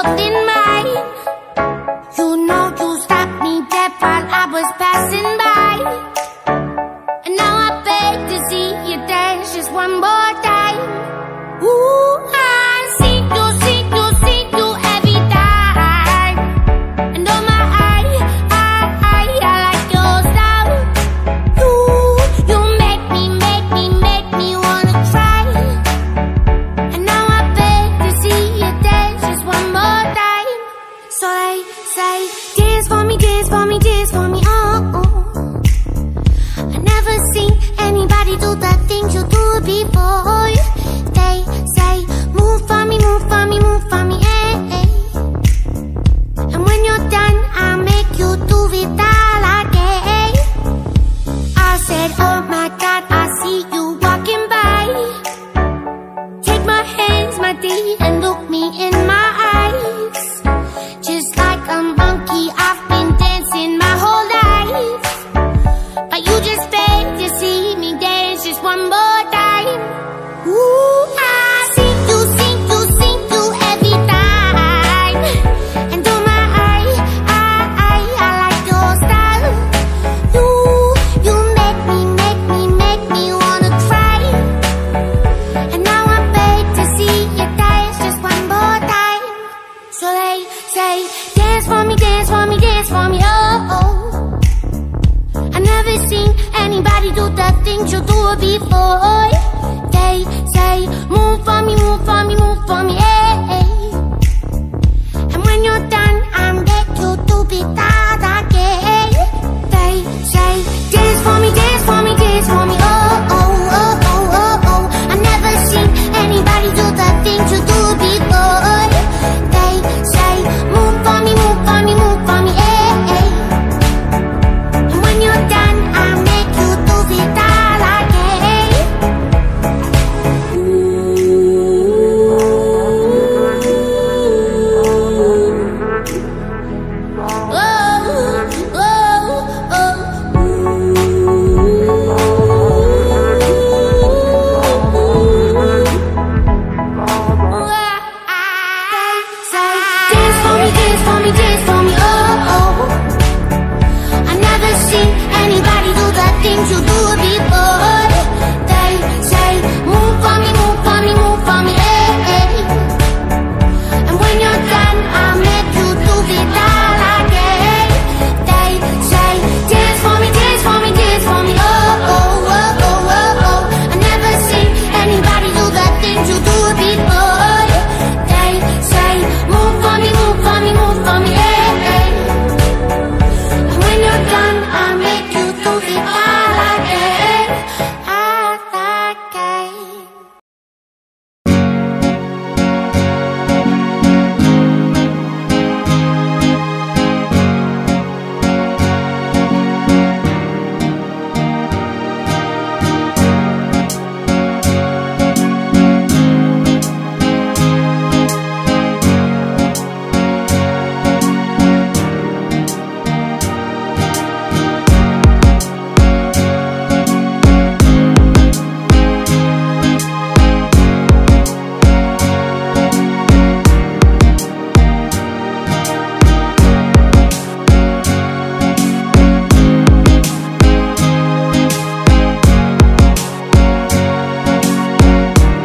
something mine. You know you stopped me dead while I was passing by, and now I beg to see you dance just one more time. Ooh, I see you every time. And oh my, I like your style. You make me wanna cry. And now I beg to see you dance just one more time. So they say, dance for me, dance for me, dance for me, oh, oh. I never seen anybody do the things you do before. They say, move for me, move for me, move for me, eh, eh. And when you're done, I'll make you do it all again. I said, oh my God, I see you walking by. Take my hands, my dear, and look me in my eyes. Just like a monkey, I've been dancing my whole life, but you just beg to see me dance just one more time. Ooh, I see you every time. And oh my, I like your style. You make me wanna cry. And now I beg to see you dance just one more time. So they say, dance for me, dance for me, dance for me, oh, oh. I never seen anybody do the things you do before.